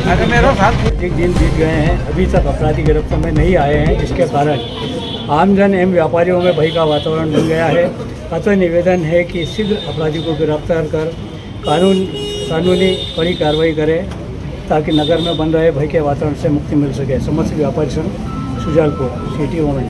अरे मेरा साथ एक दिन बीत गए हैं, अभी तक अपराधी गिरफ्तार में नहीं आए हैं, जिसके कारण आमजन एवं व्यापारियों में भय का वातावरण बन गया है। अतः निवेदन है कि शीघ्र अपराधी को गिरफ्तार कर कानूनी कड़ी कार्रवाई करें, ताकि नगर में बन रहे भय के वातावरण से मुक्ति मिल सके। समस्त व्यापारी संघ सुजालपुर सिटी।